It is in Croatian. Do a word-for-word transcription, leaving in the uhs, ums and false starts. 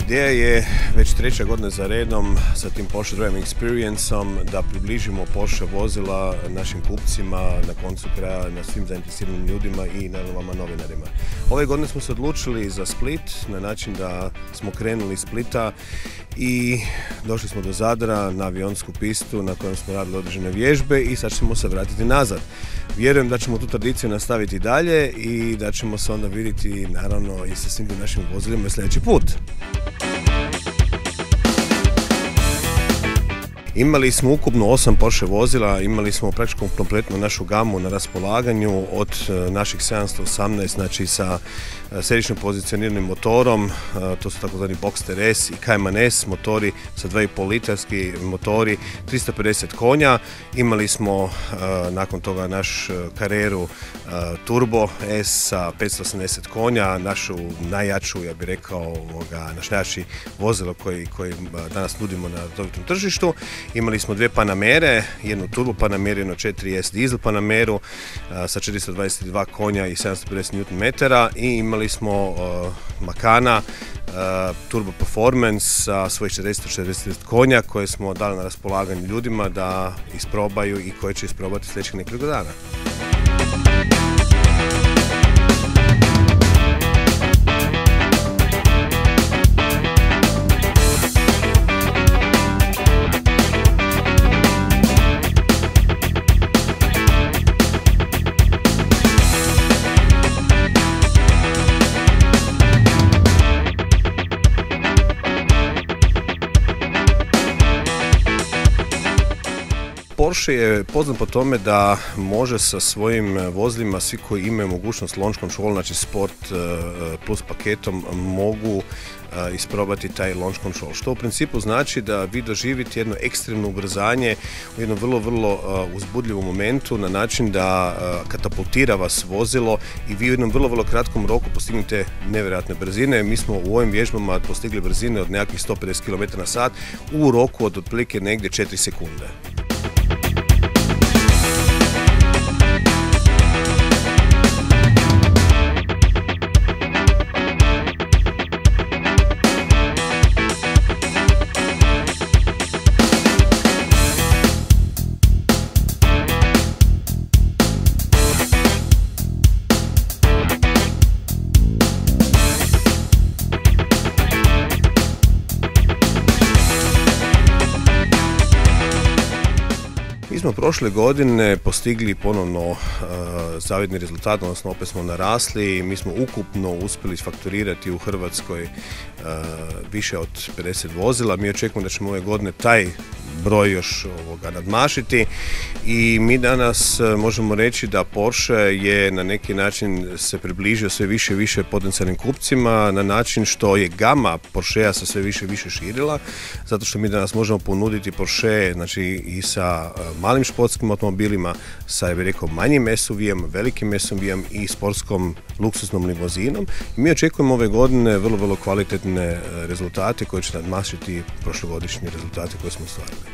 Ideja je već treća godina za redom sa tim Porsche Driving Experience-om da približimo Porsche vozila našim kupcima, na koncu kraja na svim zainteresiranim ljudima i naravno vama novinarima. Ove godine smo se odlučili za Split na način da smo krenuli iz Splita i došli smo do Zadra na avionsku pistu na kojoj smo radili određene vježbe i sad ćemo se vratiti nazad. Vjerujem da ćemo tu tradiciju nastaviti dalje i da ćemo se onda vidjeti naravno i sa svim našim vozilima sljedeći put. Imali smo ukupno osam Porsche vozila, imali smo praktično kompletno našu gamu na raspolaganju od naših sedamsto osamnaest, znači sa središnjom pozicioniranim motorom, to su takozvani Boxster S i Cayman S motori sa dva i pol litarski motori, tristo pedeset konja. Imali smo nakon toga naš Carreru Turbo S sa petsto osamdeset konja, našu najjaču, ja bih rekao, naš najjači vozilo koji, koji danas nudimo na redovitom tržištu. Imali smo dvije Panamere, jednu Turbo Panameru, jednu četiri S Diesel Panameru sa četiristo dvadeset dva konja i sedamsto pedeset newton metara i imali smo uh, Macana uh, Turbo Performance sa svojih četiristo četrdeset konja koje smo dali na raspolaganje ljudima da isprobaju i koje će isprobati sljedećih nekoliko dana. Porsche je poznat po tome da može sa svojim vozilima, svi koji imaju mogućnost launch control, znači Sport plus paketom, mogu isprobati taj launch control. Što u principu znači da vi doživite jedno ekstremno ubrzanje u jednom vrlo, vrlo uzbudljivom momentu na način da katapultira vas vozilo i vi u jednom vrlo, vrlo kratkom roku postignete nevjerojatne brzine. Mi smo u ovim vježbama postigli brzine od nekakvih sto pedeset kilometara na sat u roku od otprilike negdje četiri sekunde. Mi smo prošle godine postigli ponovno uh, zavidni rezultat, odnosno opet smo narasli. Mi smo ukupno uspjeli fakturirati u Hrvatskoj uh, više od pedeset vozila. Mi očekujemo da ćemo ove godine taj broj još ovoga nadmašiti i mi danas možemo reći da Porsche je na neki način se približio sve više i više potencijalnim kupcima na način što je gama Porschea se sve više i više širila, zato što mi danas možemo ponuditi Porsche, znači i sa malim športskim automobilima, sa, ja bih rekao, manjim S U V-om, velikim S U V-om i sportskom luksuznom limuzinom. I mi očekujemo ove godine vrlo, vrlo kvalitetne rezultate koje će nadmašiti prošlogodišnje rezultate koje smo ostvarili.